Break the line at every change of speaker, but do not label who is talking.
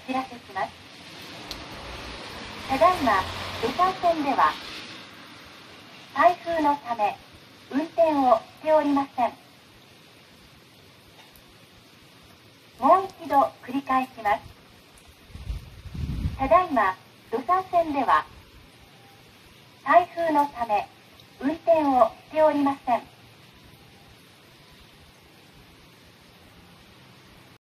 知らせします。ただいま、土佐線では、台風のため、運転をしておりません。もう一度繰り返します。ただいま、土佐線では、台風のため、運転をしておりません。